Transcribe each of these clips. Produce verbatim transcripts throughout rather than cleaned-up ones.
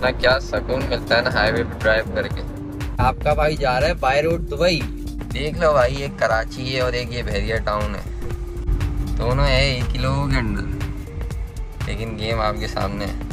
इतना क्या सुकून मिलता है ना हाईवे पे ड्राइव करके। आपका भाई जा रहा है बाय रोड दुबई। देख लो भाई, एक कराची है और एक ये बहरिया टाउन है, दोनों है एक ही लोगों के अंदर, लेकिन गेम आपके सामने है।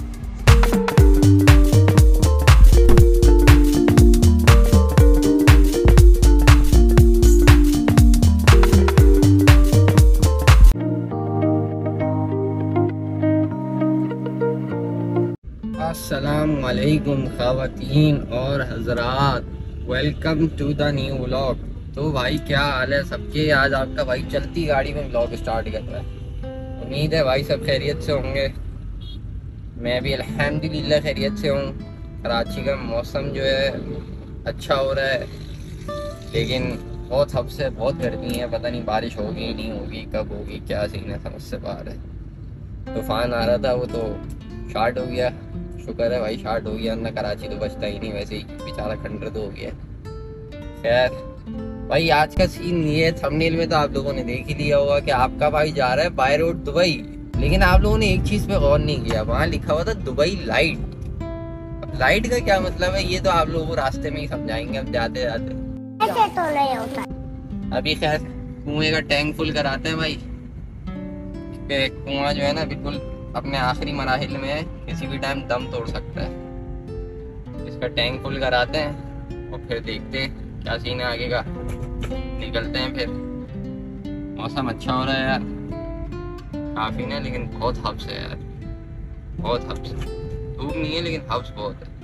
अस्सलामुअलैकुम ख़वातीन और हज़रात, welcome to the new vlog. तो भाई क्या हाल है सबके? आज आपका भाई चलती गाड़ी में व्लॉग स्टार्ट कर रहा है। उम्मीद है भाई सब खैरियत से होंगे। मैं भी अल्हम्दुलिल्लाह खैरियत से हूँ। कराची का मौसम जो है अच्छा हो रहा है, लेकिन बहुत हद से बहुत गर्मी है। पता नहीं बारिश होगी नहीं होगी, कब होगी, क्या सीन है, समझ से बाहर है। तूफान आ रहा था, वो तो शार्ट हो गया। शुक्र है भाई शार्ट हो गया, वरना कराची तो बचता ही नहीं, वैसे ही बेचारा खंडर तो हो गया। खैर भाई आज का सीन ये, थंबनेल में तो आप लोगों ने देख ही लिया होगा कि आपका भाई जा रहा है बाय रोड दुबई। लेकिन आप लोगों ने एक चीज पे गौर नहीं किया, वहाँ लिखा हुआ था दुबई लाइट। अब लाइट का क्या मतलब है ये तो आप लोगों को रास्ते में ही समझाएंगे हम जाते जाते। ऐसे तो नहीं होता। अभी खैर कुएं का टैंक फुल कराते हैं भाई। कुआं जो है ना बिल्कुल अपने आखिरी मराहिल में है, किसी भी टाइम दम तोड़ सकता है। इसका टैंक फुल कराते हैं और फिर देखते हैं क्या सीन है आगे का। निकलते हैं फिर। मौसम अच्छा हो रहा है यार, काफी ना, लेकिन बहुत हब्स है यार, बहुत हब्स। धूप नहीं है लेकिन हब्स बहुत है।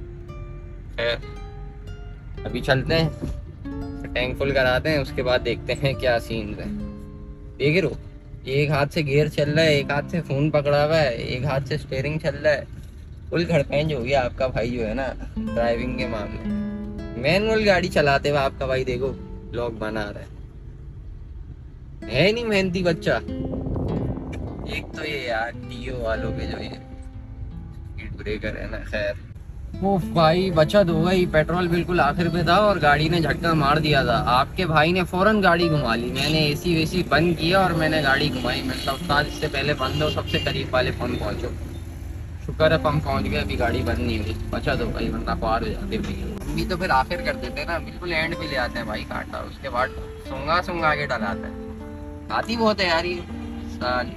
खैर अभी चलते हैं, टैंक फुल कराते हैं, उसके बाद देखते हैं क्या सीन है। देख रहे हो, एक हाथ से गियर चल रहा है, एक हाथ से फोन पकड़ा हुआ है, एक हाथ से स्टीयरिंग चल रहा है। फुल घड़पेंज हो गया आपका भाई जो है ना ड्राइविंग के मामले में। मैनुअल गाड़ी चलाते हुए आपका भाई देखो ब्लॉग बना रहा है, है नहीं मेहनती बच्चा। एक तो ये यार टीओ वालों के जो ये स्पीड ब्रेकर है ना। खैर ओह भाई बचत हो गई, पेट्रोल बिल्कुल आखिर पे था और गाड़ी ने झटका मार दिया था। आपके भाई ने फौरन गाड़ी घुमा ली। मैंने एसी वेसी बंद किया और मैंने गाड़ी घुमाई। मैं सब साथ इससे पहले बंद हो, सबसे करीब वाले पंप पहुंचो। शुक्र है पंप पहुंच गया, अभी गाड़ी बंद नहीं हुई। बचत हो गई, वरना पार हो जाते भैया। अभी तो फिर आखिर कर देते ना, बिल्कुल एंड पे ले आते हैं भाई कांटा, उसके बाद सूंगा सूंगा आगे डलाते हैं। आती बहुत है यार ये साल।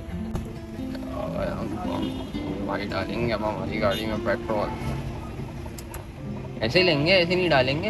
भाई डालेंगे अब हमारी गाड़ी में पेट्रोल, ऐसे लेंगे, ऐसे नहीं डालेंगे।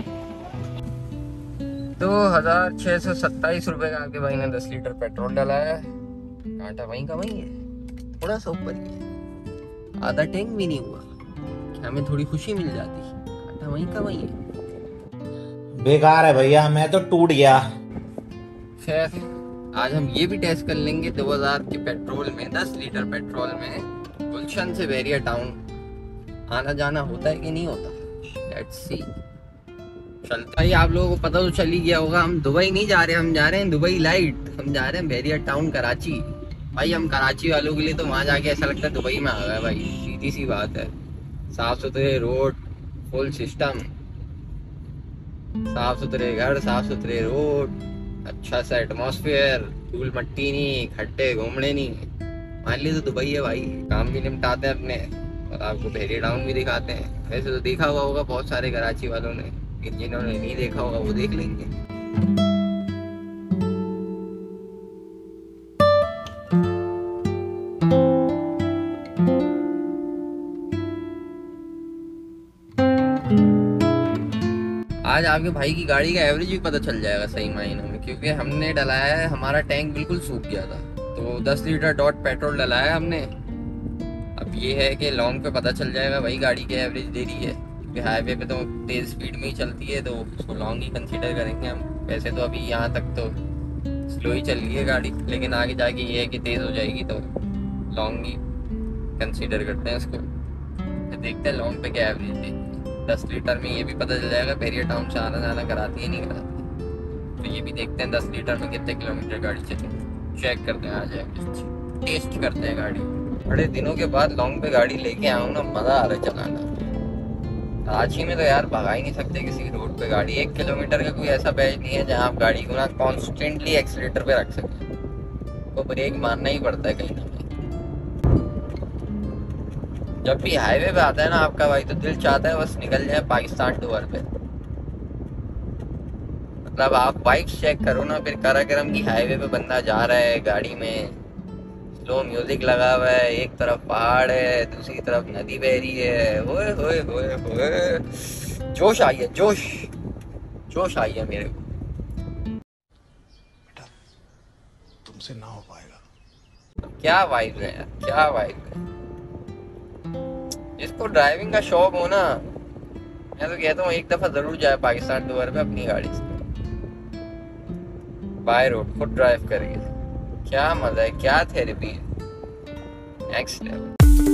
दो हजार छह सौ सत्ताईस रुपए का आपके भाई ने दस लीटर पेट्रोल डलाया है। कांटा वहीं का वहीं है, थोड़ा सा ऊपर ही है, आधा टैंक भी नहीं हुआ। क्या हमें थोड़ी खुशी मिल जाती, कांटा वहीं का वहीं है। बेकार है भैया, मैं तो टूट गया। खैर आज हम ये भी टेस्ट कर लेंगे दो हजार के पेट्रोल में, दस लीटर पेट्रोल में गुलशन से बहरिया टाउन आना जाना होता है कि नहीं होता। Let's see। चलता भाई, आप लोगों को पता तो चल ही गया होगा, हम दुबई नहीं जा रहे, हम जा रहे हैं दुबई लाइट। हम जा रहे हैं बहरिया टाउन कराची। भाई हम कराची वालों के लिए तो वहाँ जाके ऐसा लगता है दुबई में आ गए भाई, सीधी सी बात है। साफ सुथरे रोड, फुल सिस्टम, साफ सुथरे घर, साफ सुथरे रोड, अच्छा सा एटमॉस्फेयर, धूल मट्टी नहीं, खट्टे घूमने नहीं। मान ली तो दुबई है भाई। काम भी निपटाते हैं अपने और आपको बहरिया टाउन भी दिखाते हैं। वैसे तो देखा हुआ होगा बहुत सारे कराची वालों ने, लेकिन जिन्होंने नहीं देखा होगा वो देख लेंगे। आज आपके भाई की गाड़ी का एवरेज भी पता चल जाएगा सही मायनों में, क्योंकि हमने डलाया है, हमारा टैंक बिल्कुल सूख गया था, तो दस लीटर डॉट पेट्रोल डलाया है हमने। अब ये है कि लॉन्ग पे पता चल जाएगा भाई गाड़ी की एवरेज दे रही है, क्योंकि हाईवे पे तो तेज स्पीड में ही चलती है, तो उसको लॉन्ग ही कंसीडर करेंगे हम। वैसे तो अभी यहाँ तक तो स्लो ही चल रही है गाड़ी, लेकिन आगे जाके ये है कि तेज़ हो जाएगी तो लॉन्ग ही कंसीडर करते हैं इसको। तो देखते हैं लॉन्ग पे क्या एवरेज देती है। दस लीटर में ये भी पता चल जाएगा बहरिया टाउन से आना जाना कराती है नहीं कराती। तो ये भी देखते हैं दस लीटर में कितने किलोमीटर गाड़ी चलेगी, चेक करते हैं। आ जाएगा, टेस्ट करते हैं गाड़ी। बड़े दिनों के बाद लॉन्ग पे गाड़ी लेके आऊँ ना, मज़ा आ रहा है चलाना। कराची में तो यार भगा ही नहीं सकते किसी रोड पे गाड़ी। एक किलोमीटर का कोई ऐसा बैच नहीं है जहाँ आप गाड़ी को ना कॉन्स्टेंटली एक्सीलेटर पे रख सकें, तो ब्रेक मारना ही पड़ता है कहीं ना कहीं। जब भी हाईवे पे आता है ना आपका भाई तो दिल चाहता है बस निकल जाए पाकिस्तान टूर पे। मतलब आप वाइब्स चेक करो ना, फिर काराकोरम की हाईवे पे बंदा जा रहा है गाड़ी में, स्लो म्यूजिक लगा हुआ है, एक तरफ पहाड़ है दूसरी तरफ नदी बह रही है, होए होए होए होए, जोश आई है, जोश जोश आई है मेरे को। बेटा तुमसे ना हो पाएगा। क्या वाइब है यार, क्या वाइब है। जिसको ड्राइविंग का शौक हो ना, मैं तो कहता हूँ एक दफा जरूर जाए पाकिस्तान टूर पे अपनी गाड़ी से, बाय रोड खुद ड्राइव करिए। क्या मजा है, क्या थेरेपी है, नेक्स्ट लेवल।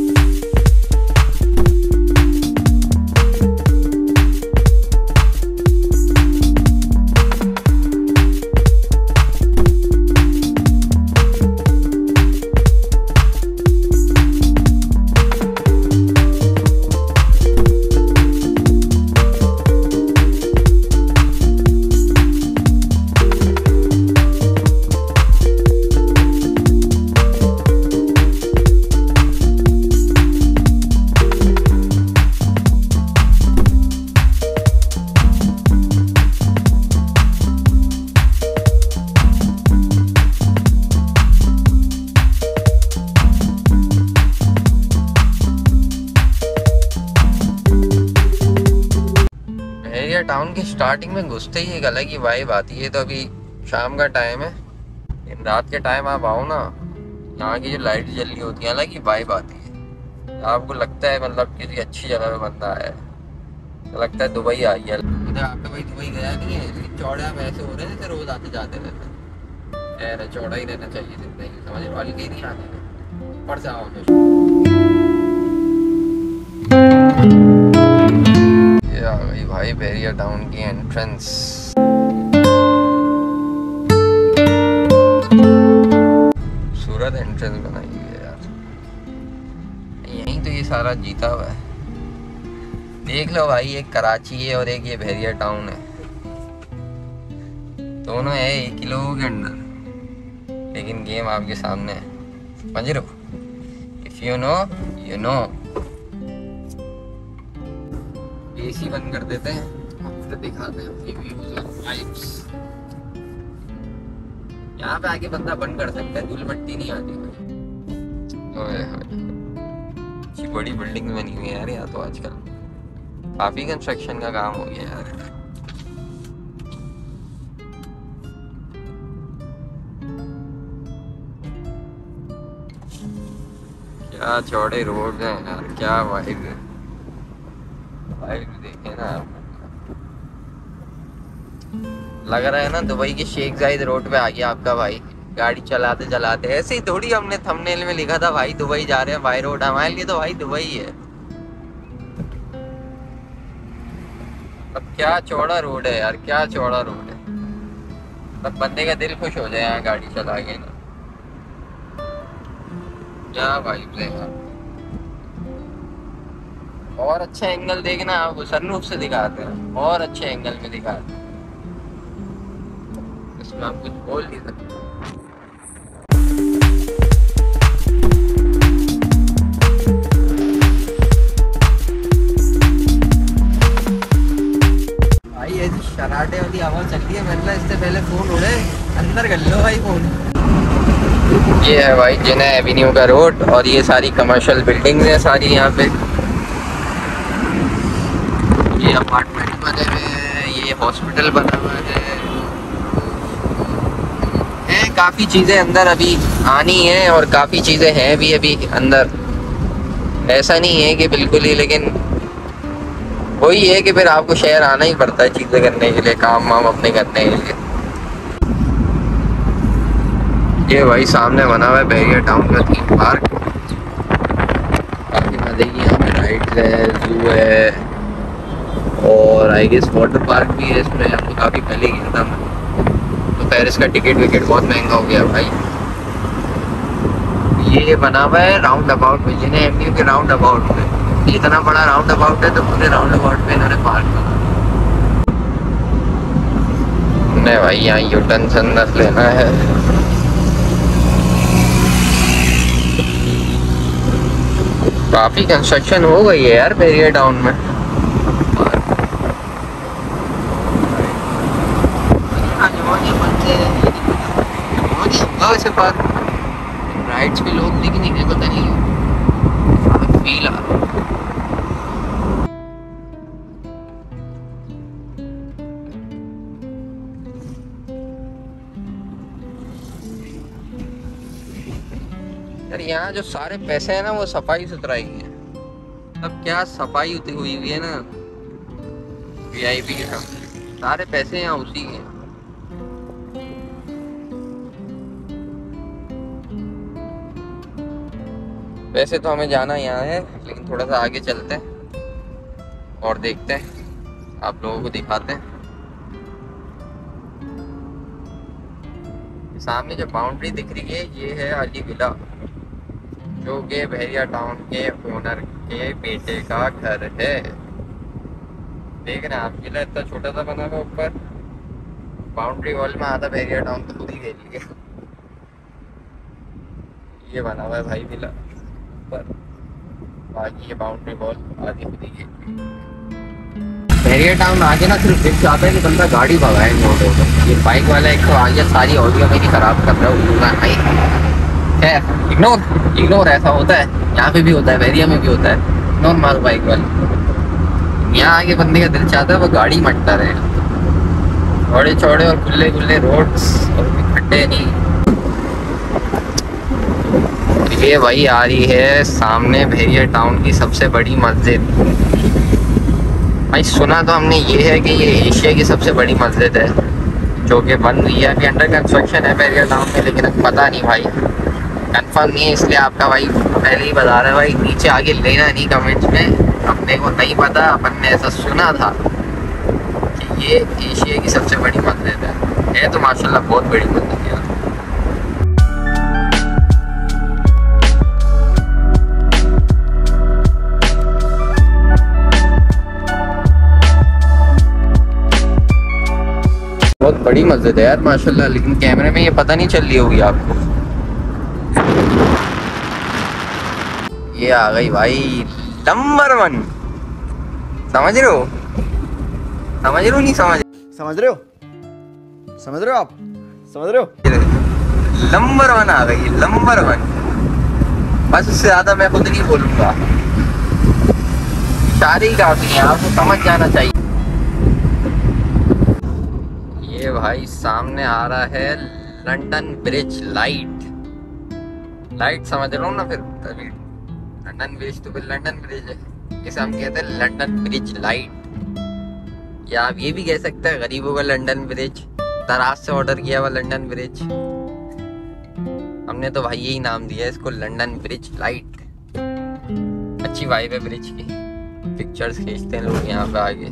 टाउन की स्टार्टिंग में घुसते ही एक अलग ही वाइब आती है। तो अभी शाम का टाइम है, इन रात के टाइम आप आओ ना, यहाँ की जो लाइट जल रही होती है अलग ही वाइब आती है। आपको लगता है मतलब किसी अच्छी जगह पे बंदा है, तो लगता है दुबई आई है। उधर आपका भाई दुबई गया नहीं है, लेकिन चौड़े आप ऐसे हो रहे हैं जैसे रोज आते जाते रहते हैं। चौड़ा ही रहना चाहिए जिंदगी, समझ वाली के नहीं आने पड़ जाओ। ये आ गई भाई बैरियर टाउन की एंट्रेंस। खूबसूरत एंट्रेंस बनाई हुई है यार, यहीं तो ये सारा जीता हुआ है। देख लो भाई, एक कराची है और एक ये बैरियर टाउन है, दोनों है एक ही लोगों के अंदर, लेकिन गेम आपके सामने है। समझ रहे हो? If you know you know. AC बंद कर देते हैं, फिर दिखाते हैं अपनी व्यूज और वाइब्स। यहाँ पे आके बंदा बंद कर सकता है, धूल मट्टी नहीं आती। ओए होए, बड़ी बिल्डिंग बनी हुई है यार यहाँ तो आजकल, काफी कंस्ट्रक्शन का काम हो गया यार। क्या चौड़े रोड हैं यार, क्या वाइब है। वाइब देखे ना आप, लग रहा है ना दुबई के शेख जायद रोड पे आ गया आपका भाई, गाड़ी चलाते चलाते। ऐसे ही थोड़ी हमने थंबनेल में लिखा था भाई दुबई जा रहे हैं बाय रोड, हमारे लिए तो भाई दुबई है। अब क्या चौड़ा रोड है यार, क्या चौड़ा रोड है। अब बंदे का दिल खुश हो जाए यहाँ गाड़ी चला के ना, क्या वाइब्स है यार। और अच्छा एंगल देखना, आप सनरूफ से दिखाते हैं, और अच्छे एंगल में दिखाते हैं, इसमें आप कुछ बोल नहीं सकते। भाई ऐसी शराटे वाली आवाज चल रही है, मतलब इससे पहले फोन उड़े अंदर कर लो भाई फोन। ये है भाई जिना एवेन्यू का रोड, और ये सारी कमर्शियल बिल्डिंग्स हैं सारी यहाँ पे। ये अपार्टमेंट बने हुए हैं, ये हॉस्पिटल बना हुआ है, है काफ़ी चीज़ें अंदर अभी आनी है, और काफ़ी चीज़ें हैं भी अभी अंदर। ऐसा नहीं है कि बिल्कुल ही, लेकिन वही है कि फिर आपको शहर आना ही पड़ता है चीज़ें करने के लिए, काम वाम अपने करने के लिए। ये भाई सामने बना हुआ है बैरियर टाउन का थीम पार्क, काफ़ी मज़े की यहाँ पे राइड्स है, जू है, और आई गेस वाटर पार्क भी है इसमें। हम तो काफ़ी पहले गया था मैं, तो पेरिस का टिकट विकेट बहुत महंगा हो गया भाई। ये बना हुआ है राउंड अबाउट में, जिन्हें एवेन्यू के राउंड अबाउट में, इतना बड़ा राउंड अबाउट है तो पूरे राउंड अबाउट में इन्होंने पार्क बना नहीं भाई। यहाँ यूटर्न से अंदर लेना है। काफी कंस्ट्रक्शन हो गई है यार बैरियर टाउन में। वैसे पर राइड्स पे लोग दिख नहीं रहे, पता नहीं फील आ रहा। यार यहाँ जो सारे पैसे हैं ना वो सफाई सुथराई है। अब क्या सफाई होती हुई हुई है ना वीआईपी के सामने, सारे पैसे यहाँ उसी के। वैसे तो हमें जाना यहाँ है, लेकिन थोड़ा सा आगे चलते हैं और देखते हैं, आप लोगों को दिखाते हैं। सामने जो बाउंड्री दिख रही है ये है अली विला, जो कि बहरिया टाउन के ओनर के बेटे का घर है। देख रहे हैं आप, विला इतना छोटा सा बना हुआ ऊपर, बाउंड्री वॉल में आधा बहरिया टाउन तो खुद ही ले लिया। ये बना हुआ है भाई विला पर, बाकी ये बाउंड्री वॉल आधी खुद ही है। बहरिया टाउन आगे ना सिर्फ दिख जाता है कि बंदा गाड़ी भगाए मोड़ों पर। ये बाइक वाला एक तो आगे सारी ऑडियो मेरी खराब कर रहा है। खैर इग्नोर इग्नोर ऐसा होता है, यहाँ पे भी होता है, बहरिया में भी होता है। इग्नोर मारो बाइक वाले। यहाँ आगे बंदे का दिल चाहता है वो गाड़ी मटता रहे। चौड़े चौड़े और खुले खुले रोड्स और खड्डे नहीं। ये भाई आ रही है सामने बहरिया टाउन की सबसे बड़ी मस्जिद। भाई सुना तो हमने ये है कि ये एशिया की सबसे बड़ी मस्जिद है, जो कि बन रही है, अभी अंडर कंस्ट्रक्शन है बहरिया टाउन में, लेकिन पता नहीं भाई, कंफर्म नहीं है, इसलिए आपका भाई पहले ही बता रहा है भाई। नीचे आगे लेना नहीं कमेंट्स में, अपने को नहीं पता, अपन ने ऐसा सुना था कि ये एशिया की सबसे बड़ी मस्जिद है। है तो माशाल्लाह बहुत बड़ी मस्जिद है। बहुत बड़ी मस्जिद है यार माशाल्लाह, लेकिन कैमरे में ये पता नहीं चल रही होगी आपको। ये आ गई भाई नंबर वन। समझ रहे हो समझ रहे हो नहीं समझ समझ रहे हो समझ रहे हो आप समझ रहे हो नंबर वन आ गई, नंबर वन। बस उससे ज्यादा मैं खुद नहीं बोलूंगा, इशारे ही काफी है, आपको समझ जाना चाहिए। ये भाई सामने आ रहा है लंदन ब्रिज लाइट। लाइट समझ रहा हूँ ना, फिर तभी लंदन ब्रिज तो फिर लंदन ब्रिज है, इसे हम कहते हैं लंदन ब्रिज लाइट, या आप ये भी कह सकते हैं गरीबों का लंदन ब्रिज, दराज से ऑर्डर किया हुआ लंदन ब्रिज। हमने तो भाई यही नाम दिया है इसको, लंदन ब्रिज लाइट। अच्छी वाइब है ब्रिज की, पिक्चर्स खींचते हैं लोग यहाँ पे आगे।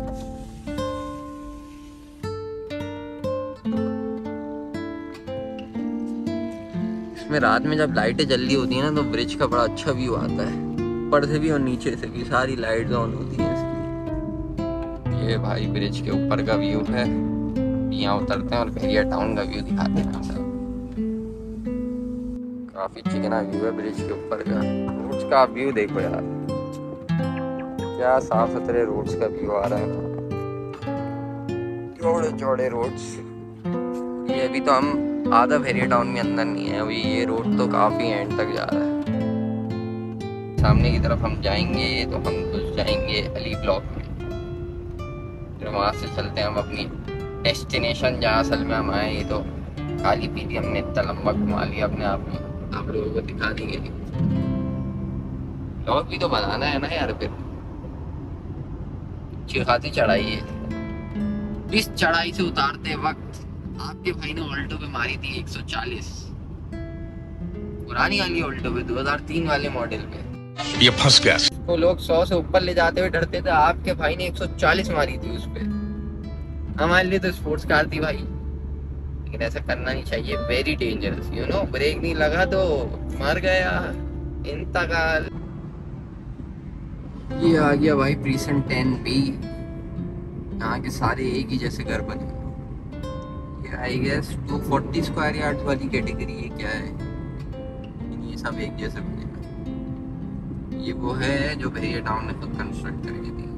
इसमें रात में जब लाइटें जल्दी होती हैं ना तो ब्रिज का बड़ा अच्छा व्यू आता है, ऊपर से भी और नीचे से भी सारी लाइट्स ऑन होती हैं इसकी। ये भाई ब्रिज के ऊपर का व्यू है, यहाँ उतरते हैं और बहरिया टाउन का व्यू दिखाते हैं सब। काफी चिकना व्यू है ब्रिज के ऊपर का। रोड्स का व्यू देखो यार, क्या साफ सुथरे रोड्स का व्यू आ रहा है, चौड़े चौड़े रोड्स। ये अभी तो हम आधा बहरिया टाउन में अंदर नहीं है, अभी ये रोड तो काफी एंड तक जा रहा है। सामने की तरफ हम जाएंगे तो हम घुस जाएंगे अली ब्लॉक में, फिर वहाँ से चलते हैं हम अपनी डेस्टिनेशन जहाँ असल में हम आए। ये तो खाली पीली हमने इतना लंबा घुमा लिया अपने आप में, आप लोगों को दिखाने के लिए। ब्लॉग भी तो बनाना है ना यार, फिर अच्छी खासी चढ़ाई है। इस चढ़ाई से उतारते वक्त आपके भाई ने ऑल्टो पे मारी थी एक सौ चालीस, पुरानी वाली ऑल्टो पे, दो हज़ार तीन वाले मॉडल पे। ये फंस गया। तो लोग सौ से ऊपर ले जाते हुए डरते थे, आपके भाई ने एक सौ चालीस मारी थी उस पे। हमारे लिए तो स्पोर्ट्स कार थी भाई, लेकिन ऐसा करना नहीं चाहिए, very dangerous you know. Brake नहीं लगा तो मर गया, इंतकाल। ये आ गया भाई प्रीसन टेन बी, यहाँ के सारे एक ही जैसे घर बने। ये I guess two forty square yard वाली कैटेगरी है क्या है, ये सब एक जैसे बने। ये वो है जो भेरिया टाउन ने खुद कंस्ट्रक्ट करके दी।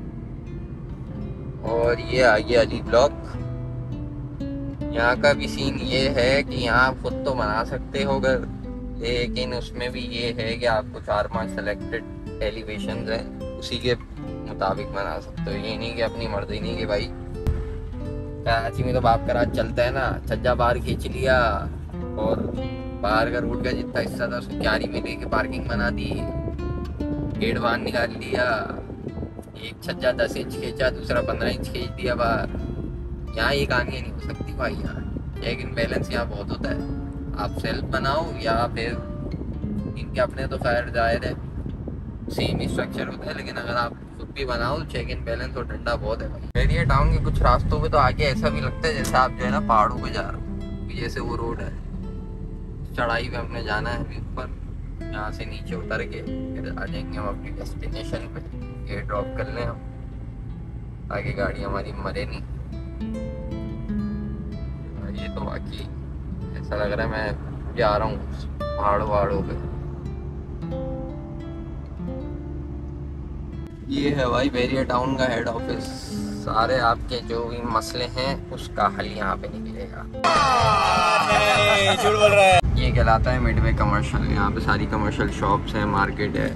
और ये आ गया अली ब्लॉक। यहाँ का भी सीन ये है कि यहाँ आप खुद तो बना सकते हो घर, लेकिन उसमें भी ये है कि आपको चार पांच सेलेक्टेड एलिवेशंस हैं, उसी के मुताबिक बना सकते हो। ये नहीं कि अपनी मर्जी नहीं कि भाई कराची में तो बाप का राज चलता है ना, छज्जा बाहर खींच लिया और बाहर का रोड का जितना हिस्सा था उसको क्यारी में लेके पार्किंग बना दी, गेट बाहर निकाल लिया, एक छज्जा दस इंच खींचा, दूसरा पंद्रह इंच खींच दिया बाहर। यहाँ ये कहानी नहीं हो सकती भाई। यहाँ चेक इन बैलेंस यहाँ बहुत होता है। आप सेल्फ बनाओ या फिर इनके अपने तो खैर जाहिर है सेम ही स्ट्रक्चर होता है, लेकिन अगर आप खुद भी बनाओ चेक इन बैलेंस और डंडा बहुत है भाई। भेरिया टाउन के कुछ रास्तों पे तो आगे ऐसा भी लगता है जैसे आप जो है ना पहाड़ों पे जा रहे हो। जैसे वो रोड है, चढ़ाई पे हमने जाना है अभी ऊपर, यहाँ से नीचे उतर के फिर आ जाएंगे हम अपनी डेस्टिनेशन पे। ये ड्रॉप कर लें हम, आगे गाड़ी हमारी मरे नहीं। ये तो बाकी ऐसा लग रहा है मैं जा रहा हूँ पहाड़ों वहाड़ों पे। ये है भाई भेरिया टाउन का हेड ऑफिस। सारे आपके जो भी मसले हैं उसका हल यहाँ पे निकलेगा। झूठ बोल रहा है। ये कहलाता है मिडवे कमर्शियल। यहाँ पे सारी कमर्शियल शॉप्स हैं, मार्केट है,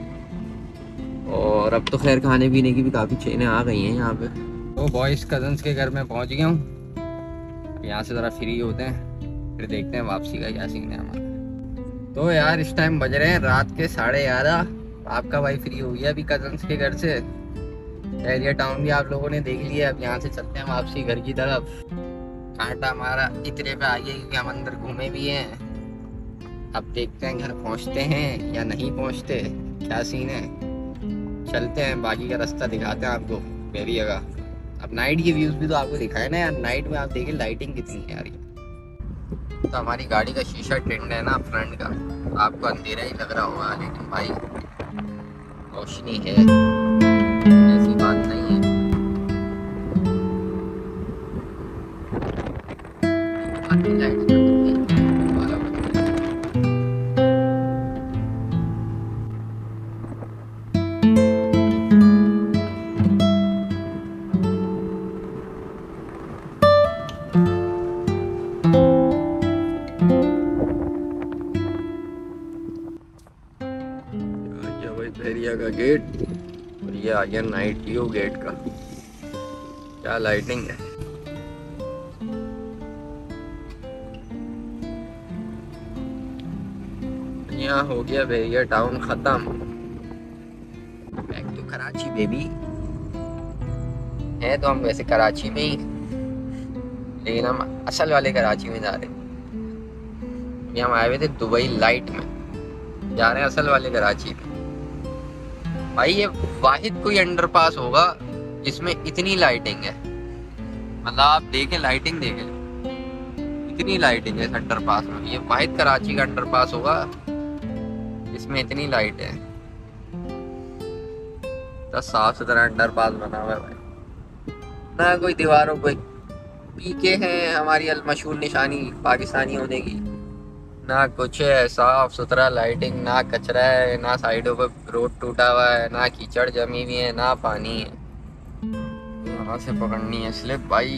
और अब तो खैर खाने पीने की भी काफ़ी चेनें आ गई हैं यहाँ पे। तो बॉयज़ कजन्स के घर में पहुँच गया हूँ। यहाँ से ज़रा फ्री होते हैं, फिर देखते हैं वापसी का क्या सीन है हमारा। तो यार इस टाइम बज रहे हैं रात के साढ़े ग्यारह। आपका भाई फ्री हो गया अभी कजन्स के घर से। भेरिया टाउन भी आप लोगों ने देख लिया। अब यहाँ से चलते हैं वापसी घर की तरफ। कांटा हमारा इतने पे आ गया क्योंकि हम अंदर घूमे भी हैं। अब देखते हैं घर पहुँचते हैं या नहीं पहुँचते, क्या सीन है। चलते हैं, बाकी का रास्ता दिखाते हैं आपको भेरिया का। अब नाइट के व्यूज़ भी तो आपको दिखाए ना यार। नाइट में आप देखिए लाइटिंग कितनी है यार। तो हमारी गाड़ी का शीशा टिंड है ना फ्रंट का, आपको अंधेरा ही लग रहा होगा, लेकिन भाई रोशनी है, ऐसी बात नहीं है। भेरिया का गेट, और ये आ गया नाइट व्यू गेट का। क्या लाइटिंग है। यहाँ हो गया भेरिया टाउन खत्म। Back to Karachi baby. है तो हम वैसे कराची में ही, लेकिन हम असल वाले कराची में जा रहे हैं। हम आए हुए थे दुबई लाइट में, जा रहे हैं असल वाले कराची में। भाई ये वाहिद कोई अंडरपास होगा जिसमें इतनी लाइटिंग है। मतलब आप देखें, लाइटिंग देखें, इतनी लाइटिंग है इस अंडरपास में। ये वाहिद कराची का अंडरपास होगा इसमें इतनी लाइट है। तो साफ सुथरा अंडरपास बना हुआ है भाई, ना कोई दीवारों पे पीके हैं हमारी अल मशहूर निशानी पाकिस्तानी होने की, ना कुछ है। साफ सुथरा लाइटिंग, ना कचरा है, ना साइडों पे रोड टूटा हुआ है, ना कीचड़ जमी हुई है, ना पानी है। यहाँ से पकड़नी है स्लिप भाई।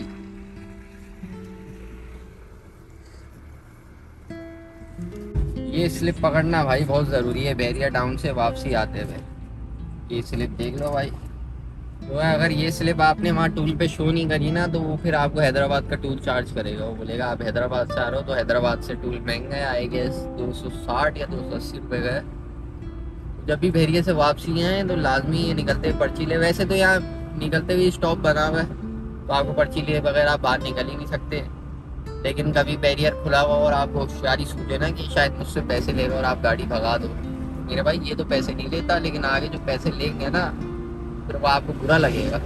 ये स्लिप पकड़ना भाई बहुत ज़रूरी है भेरिया टाउन से वापसी आते हुए। ये स्लिप देख लो भाई। तो अगर ये स्लिप आपने वहाँ टूल पे शो नहीं करी ना, तो वो फिर आपको हैदराबाद का टूल चार्ज करेगा। वो बोलेगा आप हैदराबाद से आ रहे हो, तो हैदराबाद से टूल महंगा है, आई गेस दो सौ साठ या दो सौ अस्सी रुपये का है। जब भी भेरिया से वापसी आए तो लाजमी ये निकलते हुए पर्ची ले। वैसे तो यहाँ निकलते हुए स्टॉप बना हुआ है, तो आपको पर्ची लिए बगैर आप बाहर निकल ही नहीं सकते। लेकिन कभी बैरियर खुला हुआ और आपको होशियारी सूझे ना कि शायद मुझसे पैसे लेगा और आप गाड़ी भगा दो, मेरे भाई ये तो पैसे नहीं लेता, लेकिन आगे जो पैसे लेंगे ना फिर वो आपको बुरा लगेगा।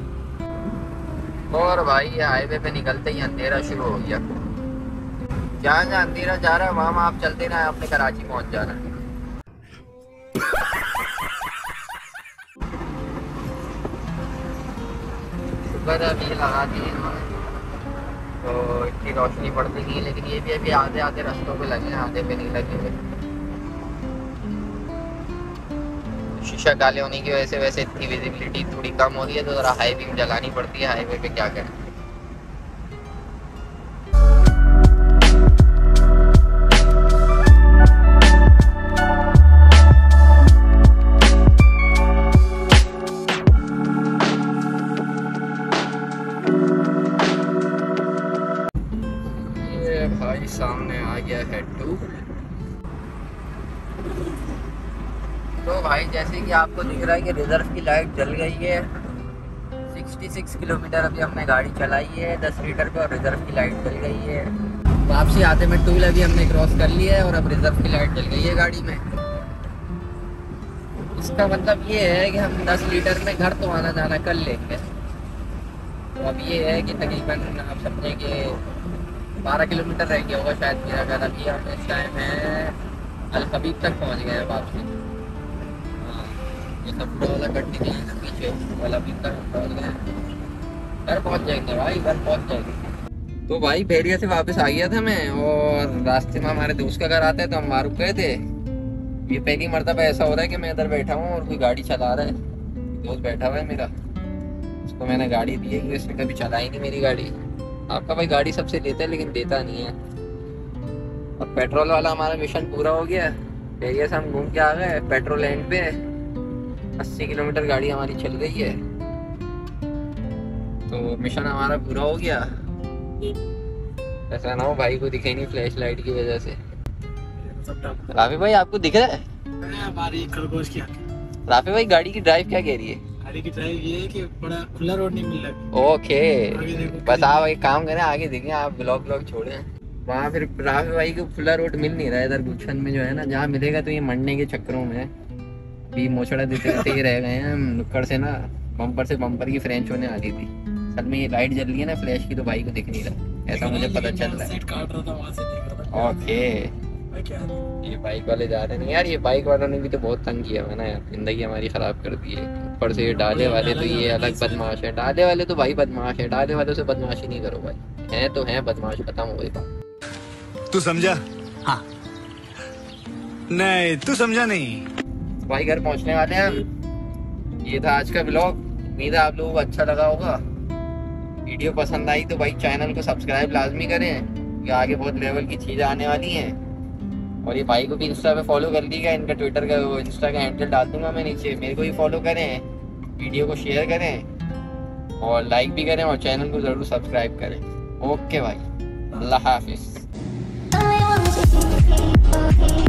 और भाई ये हाईवे पे निकलते ही अंधेरा शुरू हो गया। जहाँ जहाँ अंधेरा जा रहा है वहाँ आप चलते ना, आपने कराची पहुँच जाना है। सुबह अभी लगा दिए तो इतनी रोशनी पड़ती नहीं है, लेकिन ये भी अभी आधे आधे रास्तों पे लगे हैं, आधे पे नहीं लगे हुए। शीशा काले होने की वजह से वैसे इतनी विजिबिलिटी थोड़ी कम हो रही है, तो ज़रा हाई बीम जलानी पड़ती है हाईवे पे, क्या करें। ये भाई सामने आ गया है टू। तो भाई जैसे कि आपको दिख रहा है कि रिजर्व की लाइट जल गई है। छियासठ किलोमीटर अभी हमने गाड़ी चलाई है दस लीटर पे, और रिजर्व की लाइट जल गई है। वापसी आते में टूल अभी हमने क्रॉस कर लिया है और अब रिजर्व की लाइट जल गई है गाड़ी में। इसका मतलब ये है कि हम दस लीटर में घर तो आना जाना कर लेंगे। तो अब ये है कि तकरीबन आप समझे कि बारह किलोमीटर रह गया होगा शायद मेरा घर। अभी हम इस टाइम है अल खबीब तक पहुँच गए हैं वापसी। ये सब पूरा वाला कट निकले ना पीछे वाला भी तक पहुँच गए, घर पहुँच जाएंगे भाई, घर पहुँच जाएंगे। तो भाई भेड़िया से वापस आ गया था मैं, और रास्ते में हमारे दोस्त का घर आता है तो हम वहाँ रुक गए थे। ये पहली मरतबा ऐसा हो रहा है कि मैं इधर बैठा हूँ और कोई गाड़ी चला रहा है, दोस्त बैठा हुआ है मेरा, उसको मैंने गाड़ी दी है, इसने कभी चलाई नहीं मेरी गाड़ी। आपका भाई गाड़ी सबसे लेता है लेकिन देता नहीं है। और पेट्रोल वाला हमारा मिशन पूरा हो गया। भेड़िया से हम घूम के आ गए पेट्रोल एंड पे। अस्सी किलोमीटर गाड़ी हमारी चल गई है, तो मिशन हमारा पूरा हो गया। ऐसा ना हो भाई को दिखे नहीं फ्लैश लाइट की वजह से। राफी भाई आपको दिख रहा है हमारी खरगोश की राफी भाई गाड़ी की ड्राइव क्या कह रही है? गाड़ी की ड्राइव ये है कि बड़ा खुला रोड नहीं मिल रहा। ओके, बस आप एक काम करें, आगे देखें, आप ब्लॉग ब्लॉग छोड़ें। वहाँ फिर राफी भाई को खुला रोड मिल नहीं रहा है इधर गुलशन में, जो है ना, जहाँ मिलेगा तो ये मरने के चक्करों में भी मोछड़ा देते देते ही रह गए हैं हम। नुक्कड़ से ना बम्पर से बम्पर की फ्रेंच होने आ गई थी। असल में ये लाइट जल रही है ना फ्लैश की, तो भाई को दिख नहीं रहा, ऐसा मुझे पता चल रहा है। ओके, ये बाइक वाले जा रहे हैं यार। ये बाइक वालों ने भी तो बहुत तंग किया है ना यार, जिंदगी हमारी खराब कर दी है। ऊपर से ये डाले वाले, तो ये अलग बदमाश है। डाले वाले तो भाई बदमाश है, डाले वालों से बदमाशी नहीं करो भाई, है तो है बदमाश, खत्म हो गई। तू समझा? हाँ। नहीं तू समझा नहीं। भाई घर पहुंचने वाले हैं हम। ये था आज का ब्लॉग, उम्मीद है आप लोगों को अच्छा लगा होगा। वीडियो पसंद आई तो भाई चैनल को सब्सक्राइब लाजमी करें, क्योंकि आगे बहुत लेवल की चीज़ें आने वाली हैं। और ये भाई को भी इंस्टा पे फॉलो कर लीजिएगा, इनका ट्विटर का वो इंस्टा का हैंडल डाल दूंगा मैं नीचे, मेरे को भी फॉलो करें, वीडियो को शेयर करें और लाइक भी करें, और चैनल को ज़रूर सब्सक्राइब करें। ओके भाई, अल्लाह हाफिज़।